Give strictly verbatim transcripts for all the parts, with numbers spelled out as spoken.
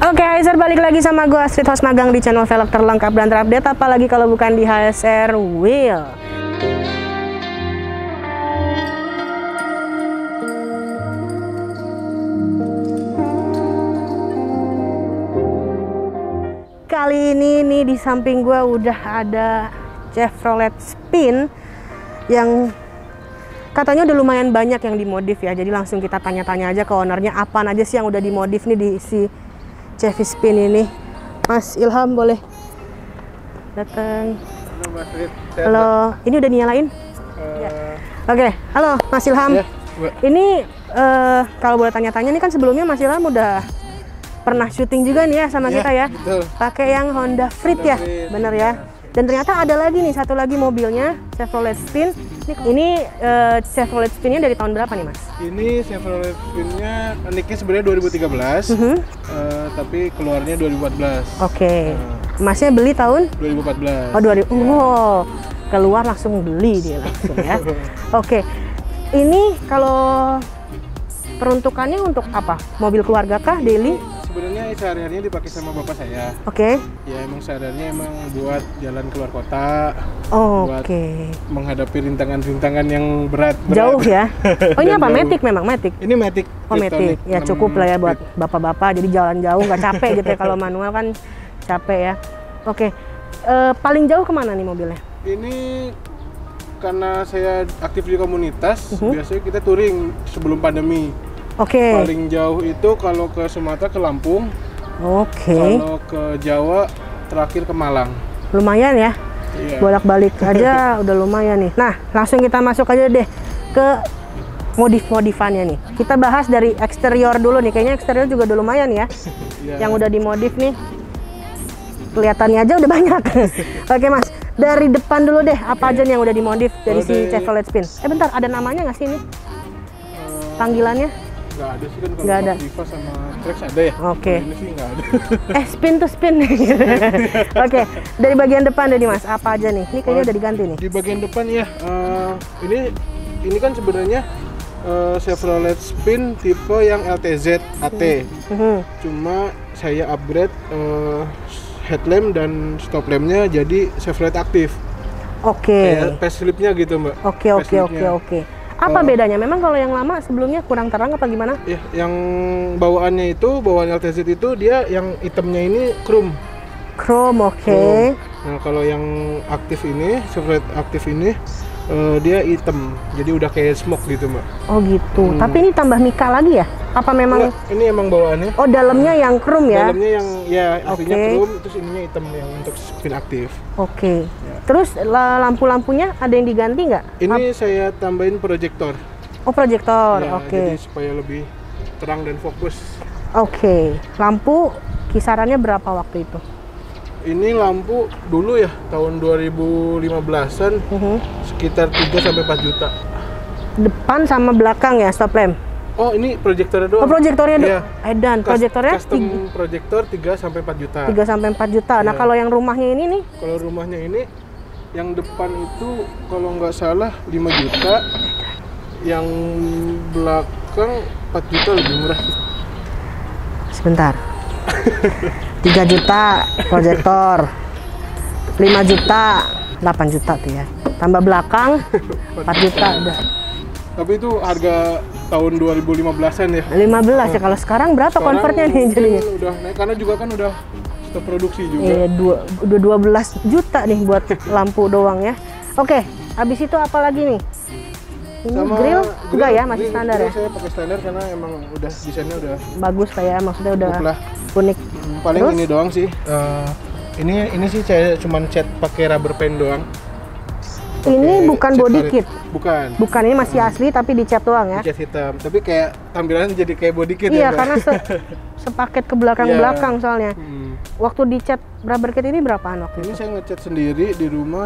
Oke, H S R balik lagi sama gue Astrid, host magang di channel velg terlengkap dan terupdate, apalagi kalau bukan di H S R Wheel. Kali ini nih di samping gue udah ada Chevrolet Spin yang katanya udah lumayan banyak yang dimodif ya. Jadi langsung kita tanya-tanya aja ke ownernya apa aja sih yang udah dimodif nih di si Chevy Spin ini. Mas Ilham boleh datang. Halo Mas Rit. Halo, ini udah dinyalain? Uh, ya. Oke, halo Mas Ilham. Ya, ini uh, kalau boleh tanya-tanya nih kan sebelumnya Mas Ilham udah pernah syuting juga nih ya sama ya, kita ya. Pakai yang Honda Freed ya, Freed, bener ya. Dan ternyata ada lagi nih satu lagi mobilnya Chevrolet Spin. Ini uh, Chevrolet Spinnya dari tahun berapa nih Mas? Ini Chevrolet Spinnya niknya sebenarnya dua ribu tiga belas, uh -huh. uh, tapi keluarnya dua ribu empat belas. Oke. Okay. Uh, Masnya beli tahun? dua ribu empat belas. Oh dua ribu. Ya. Wow, keluar langsung beli dia langsung ya. Oke. Okay. Ini kalau peruntukannya untuk apa? Mobil keluarga kah? Daily? Sebenarnya sehari-harinya dipakai sama bapak saya. Oke. Okay. Ya emang sehari-harinya emang buat jalan keluar kota. Oh, buat Oke. Okay. menghadapi rintangan-rintangan yang berat, berat. Jauh ya. Oh ini apa? Matic memang Matic. Ini Matic. Oh Matic. Ya cukup lah ya buat bapak-bapak. Jadi jalan jauh nggak capek gitu ya. Kalau manual kan capek ya. Oke. Okay. E, paling jauh kemana nih mobilnya? Ini karena saya aktif di komunitas, uh-huh. biasanya kita touring sebelum pandemi. Oke. Okay. Paling jauh itu kalau ke Sumatera ke Lampung. Oke. Okay. Kalau ke Jawa terakhir ke Malang. Lumayan ya. Iya. Bolak-balik aja udah lumayan nih. Nah, langsung kita masuk aja deh ke modif-modifannya nih. Kita bahas dari eksterior dulu nih. Kayaknya eksterior juga udah lumayan ya. Iya. Yang udah dimodif nih. Kelihatannya aja udah banyak. Oke Mas, dari depan dulu deh. Apa okay. aja nih yang udah dimodif dari oh, si Chevrolet Spin? Eh bentar, ada namanya nggak sih ini? Uh, Panggilannya? Nggak ada sih kan, kalau Viva sama Trax ada ya. Oke. Okay. Ini sih nggak ada. Eh spin tuh spin. Oke, okay. Dari bagian depan deh nih Mas, apa aja nih? Ini kayaknya uh, udah diganti nih. Di bagian depan ya, uh, ini ini kan sebenarnya uh, Chevrolet Spin tipe yang L T Z A T. Hmm. Cuma saya upgrade uh, headlamp dan stop lampnya jadi Chevrolet Active. Oke. Okay. Kayak faceliftnya gitu Mbak. Oke oke oke oke. Apa uh, bedanya? Memang kalau yang lama sebelumnya kurang terang apa gimana? Ya, yang bawaannya itu, bawaan L T Z itu dia yang hitamnya ini chrome. Chrome, oke. Okay. Nah, kalau yang aktif ini, Chevrolet aktif ini uh, dia hitam. Jadi udah kayak smoke gitu, Mbak. Oh, gitu. Hmm. Tapi ini tambah mika lagi ya? Apa memang Nggak, ini emang bawaannya? Oh, dalamnya yang chrome ya? Dalamnya yang ya aslinya okay. chrome, terus ininya hitam yang untuk spin aktif. Oke. Okay. Ya. Terus lampu-lampunya ada yang diganti nggak? Ini Ap saya tambahin proyektor. Oh, proyektor. Ya, oke. Okay. Jadi supaya lebih terang dan fokus. Oke. Okay. Lampu kisarannya berapa waktu itu? Ini lampu dulu ya tahun dua ribu lima belasan, uh-huh. sekitar tiga sampai empat juta. Depan sama belakang ya stop lamp? Oh, ini proyektornya doang. Oh, proyektornya doang. Iya. Edan, proyektornya custom proyektor tiga sampai empat juta. tiga sampai empat juta. Nah, ya. Kalau yang rumahnya ini nih? Kalau rumahnya ini yang depan itu kalau nggak salah lima juta. Yang belakang empat juta, lebih murah sih. Sebentar. tiga juta proyektor. lima juta, delapan juta tuh ya. Tambah belakang empat juta udah. Tapi itu harga tahun dua ribu lima belasan ya. lima belas ya. Kalau sekarang berapa sekarang konvertnya nih jadinya? Udah naik karena juga kan udah stop produksi juga. Iya, udah dua belas juta nih buat lampu doang ya. Oke, habis itu apa lagi nih? Ini sama grill enggak ya, masih grill, standar grill ya? Saya pakai standar karena emang udah desainnya udah bagus kayak maksudnya udah lah. unik. Hmm, paling Terus? ini doang sih. Uh, ini ini sih saya cuman cat pakai rubber band doang. Pake ini bukan body karet. kit. Bukan. Bukan, ini masih asli tapi dicat doang ya. Dicat hitam. Tapi kayak tampilannya jadi kayak body kit iya, ya. Iya, karena se sepaket ke belakang-belakang yeah. soalnya. Hmm. Waktu dicat rubber kit ini berapaan waktu ini itu? Saya ngecat sendiri di rumah.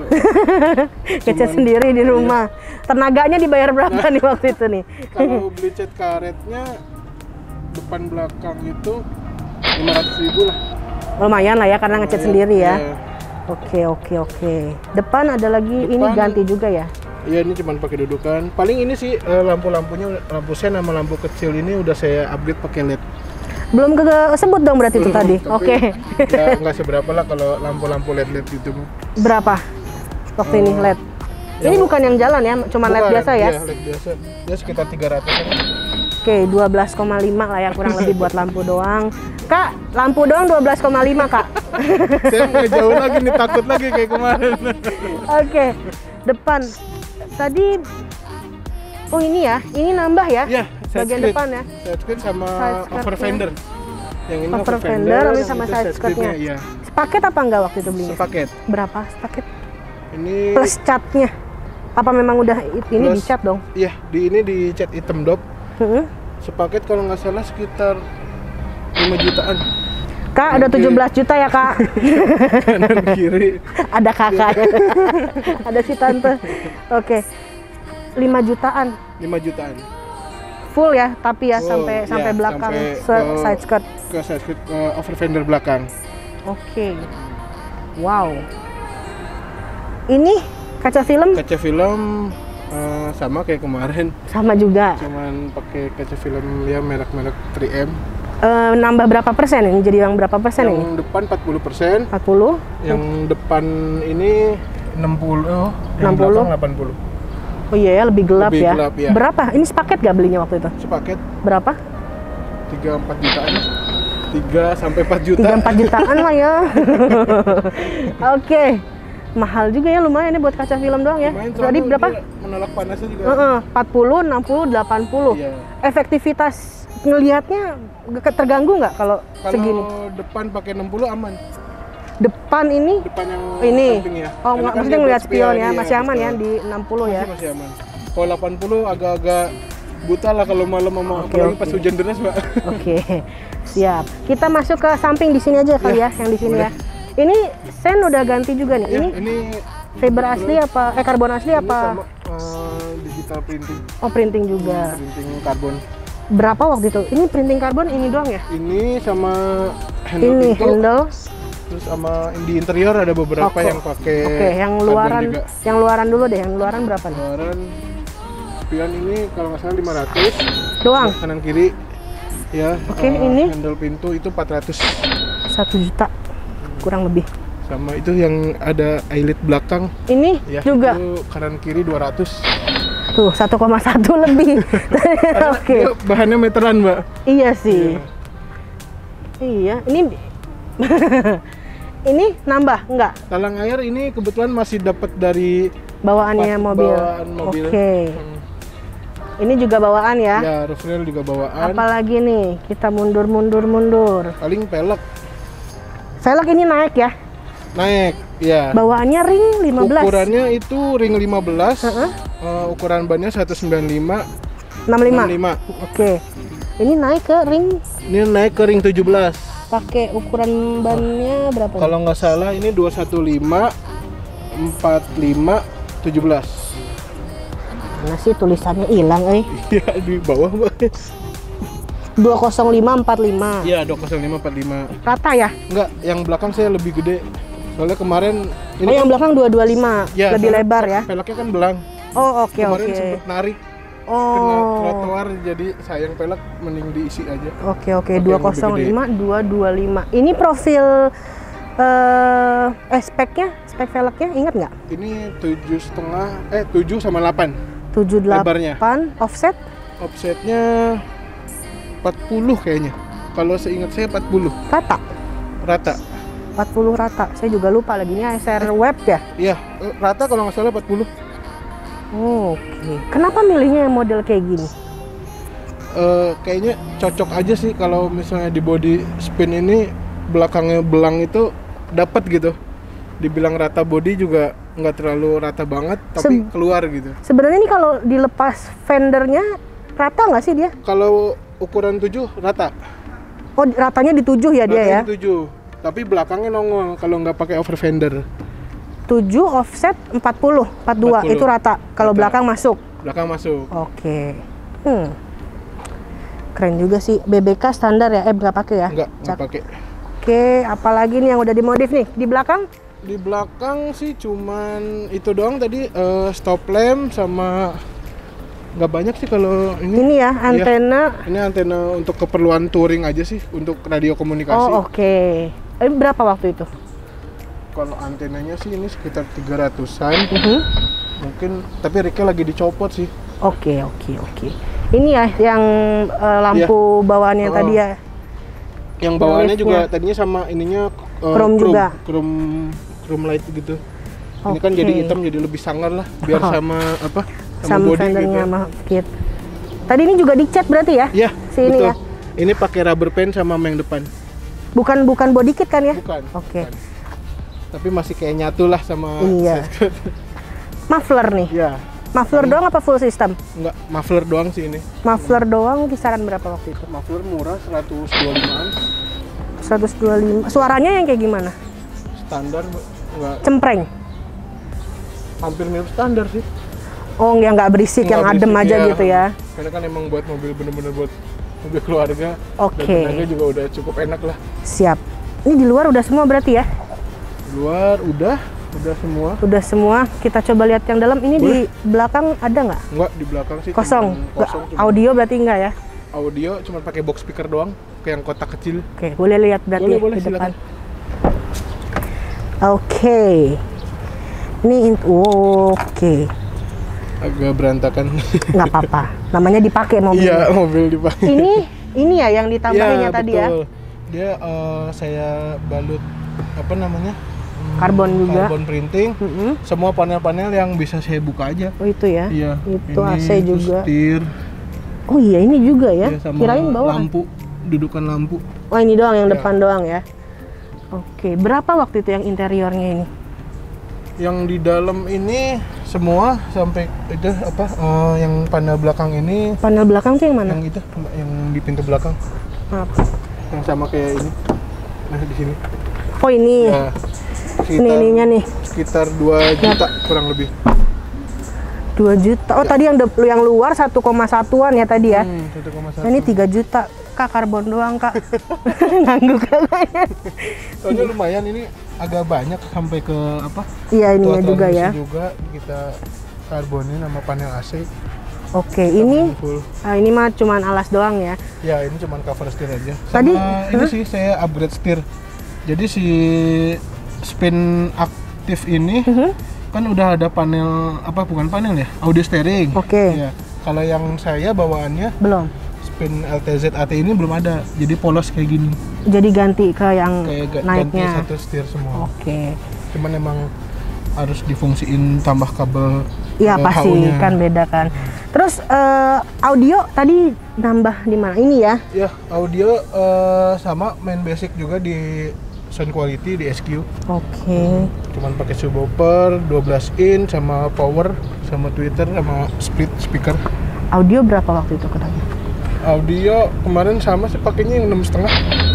Ngecat sendiri di rumah. Iya. Tenaganya dibayar berapa nah, nih waktu itu nih? Kalau beli cat karetnya depan belakang itu lima ratus ribu lah. Lumayan lah ya karena ngecat sendiri ya. Iya. Oke oke oke. Depan ada lagi Depan, ini ganti juga ya? Iya, ini cuma pakai dudukan. Paling ini sih lampu-lampunya, lampu sen sama lampu kecil ini udah saya upgrade pakai L E D. Belum kesebut dong berarti itu tadi. Tapi Oke. ya nggak seberapa lah kalau lampu-lampu L E D L E D gitu. Berapa waktu ini L E D? Ini bukan yang jalan ya, cuma L E D biasa ya? Iya, L E D biasa. Ya sekitar tiga ratus. Oke, dua belas koma lima lah ya kurang lebih buat lampu doang. Kak, lampu doang dua belas koma lima, Kak. Saya ngejauh lagi nih, takut lagi kayak kemarin. Oke, depan. Tadi, oh ini ya, ini nambah ya? Iya, bagian side depan ya? Side skirt sama Side skirt-nya. over fender. Yang ini Over over fender, fender, ini yang sama itu side skirt-nya. Iya. Sepaket apa enggak waktu itu belinya? Sepaket. Berapa sepaket? Ini Plus catnya. Apa memang udah ini plus, dicat dong? Iya, di ini di cat hitam dop. Hmm. Sepaket kalau nggak salah sekitar lima jutaan. Kak, ada tujuh belas juta ya, Kak. Kanan kiri. Ada kakak. Ada si tante. Oke. lima jutaan. lima jutaan. Full ya, tapi ya Full, sampai ya, sampai belakang sampai se- ke- side skirt. Ke side skirt ke over fender belakang. Oke. Wow. Ini kaca film Kaca film eh, sama kayak kemarin, sama juga. cuman pakai kaca film ya merek-merek tiga M. Eh, nambah berapa persen ini? Jadi yang berapa persen Yang ini? depan empat puluh persen, empat puluh? yang depan ini enam puluh, enam yang puluh? belakang delapan puluh. Oh iya ya, lebih gelap Lebih ya. gelap, ya. Berapa? Ini sepaket gak belinya waktu itu? Sepaket Berapa? tiga empat jutaan. tiga sampai empat juta. tiga empat jutaan lah ya. Oke. Mahal juga ya, lumayan ya buat kaca film doang ya. Lumayan, Tadi soalnya berapa? dia menolak panasnya juga. Heeh, empat puluh, enam puluh, delapan puluh. Iya. Efektivitas ngelihatnya nggak terganggu nggak kalau Kalau segini? depan pakai enam puluh aman. Depan ini Depan yang ini. samping ya. Oh, Karena nggak kan maksudnya dia ngelihat buat spion ya, iya, masih aman ya betul. di enam puluh ya. Masih, masih aman. Kalau delapan puluh agak-agak buta lah kalau malam sama Oke, apalagi oke. pas hujan deras, Mbak. Oke, siap. Kita masuk ke samping di sini aja kali ya, Iya, yang di sini boleh. ya. Ini sen udah ganti juga nih. Ya, Ini ini fiber asli apa? Eh karbon asli ini apa? sama eh, digital printing. Oh printing juga. Printing karbon. Berapa waktu itu? Ini printing karbon ini doang ya? Ini sama handle Ini pintu, handle. terus sama di interior ada beberapa Oke. yang pakai Oke, yang karbon luaran, juga. yang luaran dulu deh. Yang luaran berapa nih? Luaran spion ini kalau nggak salah lima ratus. Doang. Kanan kiri ya. Oke, eh, ini? handle pintu itu empat ratus. Satu juta kurang lebih. Sama itu yang ada eyelet belakang Ini ya. juga. Itu kanan kiri dua ratus. Tuh satu koma satu lebih. Oke. Dia bahannya meteran, Mbak. Iya sih. Iya. Ini ini nambah enggak? Talang air ini kebetulan masih dapat dari Bawaannya pas mobil. bawaan mobil. Oke. Hmm. Ini juga bawaan ya. Ya, roof rail juga bawaan. Apalagi nih, kita mundur mundur mundur. Paling pelek Velg ini naik ya. naik, ya. Bawaannya ring lima belas. Ukurannya itu ring lima belas. Heeh. Eh, ukuran bannya seratus sembilan puluh lima. enam puluh lima. enam puluh lima. Oke. Ini naik ke ring Ini naik ke ring tujuh belas. pakai ukuran bannya berapa? Kalau nggak salah ini dua satu lima, empat lima, tujuh belas. Mana sih tulisannya hilang eh. Iya, di bawah, Mbak. dua nol lima empat lima. Iya, dua nol lima empat lima. Rata ya? Enggak, yang belakang saya lebih gede. Soalnya kemarin ini Oh, yang kan- belakang dua dua lima. ya, Lebih soalnya lebar ya. Peleknya kan belang. Oh, oke Kemarin oke. sempet narik kena Oh. trotoar, jadi sayang pelek mending diisi aja. Oke oke, Pakai dua yang lebih nol gede. lima dua dua lima. Ini profil eh eh speknya, spek velgnya ingat nggak? Ini tujuh setengah, eh tujuh sama delapan. tujuh Lebarnya. delapan offset. Offsetnya empat puluh kayaknya. Kalau seingat saya empat puluh Rata. rata. empat puluh rata. Saya juga lupa lagi ini A S R web ya. Iya, eh, rata kalau nggak salah empat puluh. Oh, oke. Kenapa milihnya yang model kayak gini? Eh, kayaknya cocok aja sih kalau misalnya di body spin ini belakangnya belang itu dapat gitu. Dibilang rata body juga nggak terlalu rata banget, tapi Se- keluar gitu. Sebenarnya ini kalau dilepas fendernya rata nggak sih dia? Kalau ukuran tujuh rata. Oh, ratanya di tujuh ya dia ya? Ratanya tujuh. Tapi belakangnya nongol kalau nggak pakai over fender. tujuh offset empat puluh, empat puluh dua empat puluh. itu rata. Kalau Rata. belakang masuk. Belakang masuk. Oke. Hmm. Keren juga sih. B B K standar ya? Eh nggak pakai ya? Nggak, nggak Cak- pakai. Oke, apalagi nih yang udah dimodif nih di belakang? Di belakang sih cuman itu doang tadi, eh, stop lamp sama nggak banyak sih kalau ini. Ini ya antena. Iya, ini antena untuk keperluan touring aja sih, untuk radio komunikasi. Oh oke. Okay. Ini berapa waktu itu? Kalau antenanya sih ini sekitar tiga ratusan. Uh-huh. Mungkin, tapi Rika lagi dicopot sih. Oke, okay, oke, okay, oke. Okay. Ini ya yang uh, lampu iya. bawaannya oh. tadi ya. Yang bawaannya juga tadinya sama ininya uh, chrome juga. Chrome chrome light gitu. Okay. Ini kan jadi hitam, jadi lebih sangar lah, biar oh. sama apa? Sama, sama fendernya sama kit. Tadi ini juga dicat berarti ya? Iya, si ini betul. Ya. Ini pakai rubber band sama yang depan. Bukan bukan body kit kan ya? Bukan. Oke. Okay. Tapi masih kayak nyatu lah sama. Iya. Muffler nih. Iya. Muffler doang apa full system? Enggak, muffler doang sih ini. Muffler doang kisaran berapa waktu itu? Muffler murah seratus dua puluh lima-an. seratus dua puluh lima. Suaranya yang kayak gimana? Standar, enggak. Cempreng. Hampir mirip standar sih. Oh, yang nggak berisik, yang berisik, adem aja ya. Gitu ya? Karena kan emang buat mobil bener-bener buat mobil keluarga. Oke. Okay. Dan tenaganya juga udah cukup enak lah. Siap. Ini di luar udah semua berarti ya? Di luar udah, udah semua. Udah semua. Kita coba lihat yang dalam. Ini boleh. Di belakang ada nggak? Enggak, di belakang sih. Kosong. kosong Audio berarti enggak ya? Audio cuma pakai box speaker doang, kayak yang kotak kecil. Oke, boleh lihat berarti boleh, boleh, di depan. silakan. Oke. Ini oh, oke. Okay. Agak berantakan. Nggak apa-apa. Namanya dipakai mobil. Iya, mobil dipakai. Ini ini ya yang ditambahinnya ya, tadi betul. ya. Dia uh, saya balut apa namanya? Karbon juga. Karbon printing. Mm-hmm. Semua panel-panel yang bisa saya buka aja. Oh, itu ya. Iya. Itu ini, A C juga. Setir. Oh iya, ini juga ya. Ya sama kirain bawah. Lampu, dudukan lampu. Oh, ini doang yang ya. depan doang ya. Oke, berapa waktu itu yang interiornya ini? Yang di dalam ini semua sampai itu apa uh, yang panel belakang ini. Panel belakang tuh yang mana? Yang itu, yang di pintu belakang. Apa? Yang sama kayak ini. Nah, di sini. Oh, ini. Ya, ini ininya nih. Sekitar dua juta ya. Kurang lebih. dua juta. Oh, ya. Tadi yang de, yang luar satu koma satuan ya tadi ya. Hmm, satu koma satu. Nah, ini tiga juta. Kak, karbon doang, Kak. Ngangguk kayaknya. Soalnya lumayan ini agak banyak sampai ke apa? Iya, ininya juga ya. juga kita karbonin sama panel A C. Oke, ini ah, ini mah cuman alas doang ya. Ya, ini cuman cover setir aja. Sama tadi ini huh? sih saya upgrade setir. Jadi si spin aktif ini uh-huh. kan udah ada panel apa bukan panel ya? Audio steering. Oke. Okay. Ya. Kalau yang saya bawaannya belum. Spin L T Z A T ini belum ada, jadi polos kayak gini. Jadi ganti ke yang kayak naiknya. Ganti satu setir semua. Oke. Okay. Cuman emang harus difungsiin tambah kabel. Iya pasti H U-nya. Kan beda kan. Terus uh, audio tadi nambah di mana? Ini ya? Ya audio uh, sama main basic juga di sound quality di S Q. Oke. Okay. Cuman pakai subwoofer dua belas inch sama power sama tweeter sama split speaker. Audio berapa waktu itu kenanya? Audio kemarin sama sih pakainya yang enam setengah.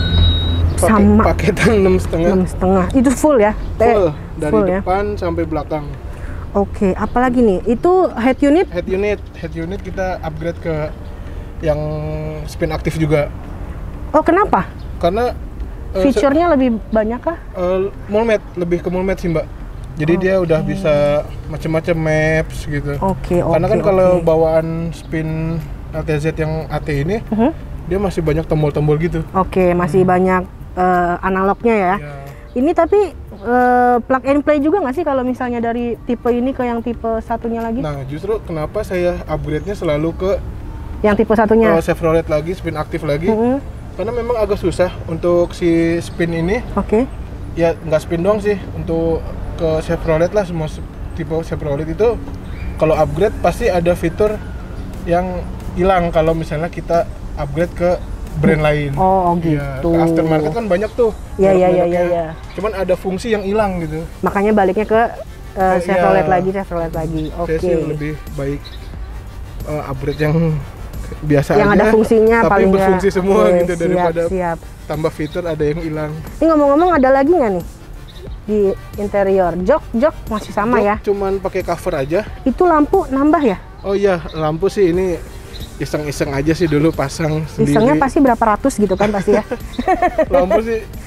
Sama. Paketan enam setengah. Enam setengah. Itu full ya? Full dari full, depan ya? Sampai belakang. Oke, apalagi nih? Itu head unit? Head unit, head unit kita upgrade ke yang spin aktif juga. Oh, kenapa? Karena uh, feature-nya lebih banyak kah? Uh, mulmet, lebih ke mulmet sih, Mbak. Jadi okay. dia udah bisa macam-macam maps gitu. Oke, okay, oke. Karena kan okay, kalau okay. bawaan spin L T Z yang A T ini, uh-huh. dia masih banyak tombol-tombol gitu. Oke, okay, masih hmm. banyak uh, analognya ya. ya. Ini tapi uh, plug and play juga nggak sih kalau misalnya dari tipe ini ke yang tipe satunya lagi? Nah, justru kenapa saya upgrade-nya selalu ke yang tipe satunya? Uh, Chevrolet lagi, spin aktif lagi. Uh-huh. Karena memang agak susah untuk si spin ini. Oke. Okay. Ya nggak spin doang sih, untuk ke Chevrolet lah, semua tipe Chevrolet itu kalau upgrade pasti ada fitur yang hilang kalau misalnya kita upgrade ke brand lain. Oh, gitu. Ya, ke aftermarket kan banyak tuh. Iya, iya, iya, iya. Cuman ada fungsi yang hilang gitu. Makanya baliknya ke uh, Chevrolet ya, lagi, Chevrolet lagi. Oke. Okay. Saya sih lebih baik uh, upgrade yang biasa yang aja. Yang ada fungsinya tapi paling berfungsi gak. semua Okay, gitu siap, daripada siap. tambah fitur ada yang hilang. Ini ngomong-ngomong ada lagi nggak nih di interior? Jok, jok masih sama jok ya? Cuman pakai cover aja. Itu lampu nambah ya? Oh iya, lampu sih ini iseng-iseng aja sih dulu pasang sendiri. Isengnya pasti berapa ratus gitu kan pasti ya? Lampu sih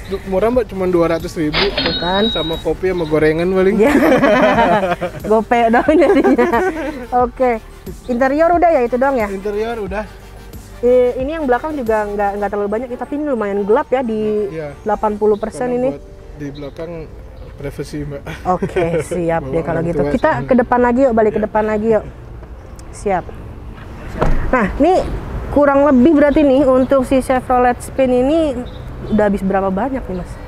murah mbak, cuma dua ratus ribu kan, sama kopi sama gorengan paling. ya. Gope dong jadinya. Oke, interior udah ya itu dong ya. Interior udah. I, ini yang belakang juga nggak nggak terlalu banyak, tapi ini lumayan gelap ya di ya, delapan puluh persen ini. Di belakang privasi mbak. Oke, siap deh kalau gitu. tua Kita sama. ke depan lagi yuk, balik ya. ke depan lagi yuk. Siap. Nah, ini kurang lebih berarti nih untuk si Chevrolet Spin ini udah habis berapa banyak nih mas?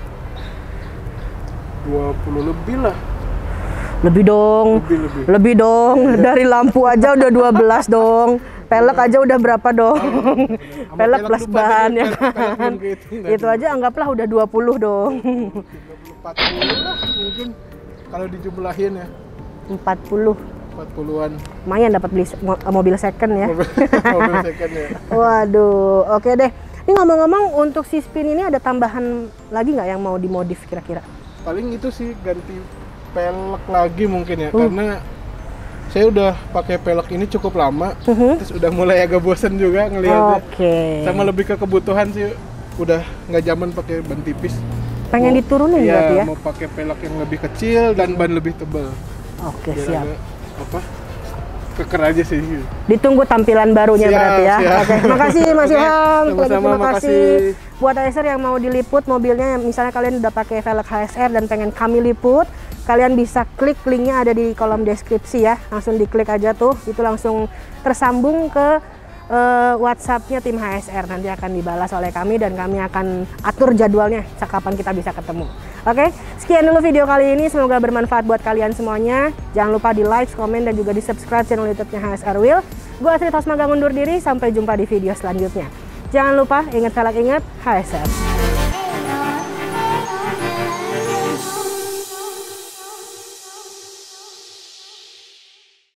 dua puluh lebih lah. Lebih dong. Lebih, lebih. Lebih dong. Dari lampu aja udah dua belas dong. Pelek aja udah berapa dong? Sama Pelek pelek plus lupa ban tadi, ya pelek- pelek kan? belum kehitung Itu aja anggaplah udah dua puluh dong. empat puluh lah mungkin kalau dijumlahin ya. empat puluh. empat puluhan. Lumayan dapat beli se- mo- mobil second ya. Mobil, mobil second ya. Waduh, oke deh. Ini ngomong-ngomong untuk si Spin ini ada tambahan lagi nggak yang mau dimodif kira-kira? Paling itu sih ganti pelek lagi mungkin ya, Uh. karena saya udah pakai pelek ini cukup lama, Mhm. terus udah mulai agak bosen juga ngelihatnya. Oke. Sama lebih ke kebutuhan sih, udah nggak zaman pakai ban tipis. Pengen Mau- diturunin iya, berarti ya? mau pakai pelek yang lebih kecil dan ban lebih tebal. Oke, Biar siap. agak, apa? Keker aja sih. Ditunggu tampilan barunya Siap, berarti ya. siap. Oke, makasih Mas Oke, Ilham. Lagi sama-sama, terima kasih makasih. buat Acer yang mau diliput mobilnya. Misalnya kalian udah pakai velg H S R dan pengen kami liput, kalian bisa klik linknya ada di kolom deskripsi ya. Langsung diklik aja tuh, itu langsung tersambung ke eh, WhatsApp-nya tim H S R. Nanti akan dibalas oleh kami dan kami akan atur jadwalnya kapan kita bisa ketemu. Oke, sekian dulu video kali ini. Semoga bermanfaat buat kalian semuanya. Jangan lupa di like, komen, dan juga di subscribe channel YouTube-nya H S R Wheel. Gue Astrid Hosmaga undur diri. Sampai jumpa di video selanjutnya. Jangan lupa ingat velg, ingat H S R.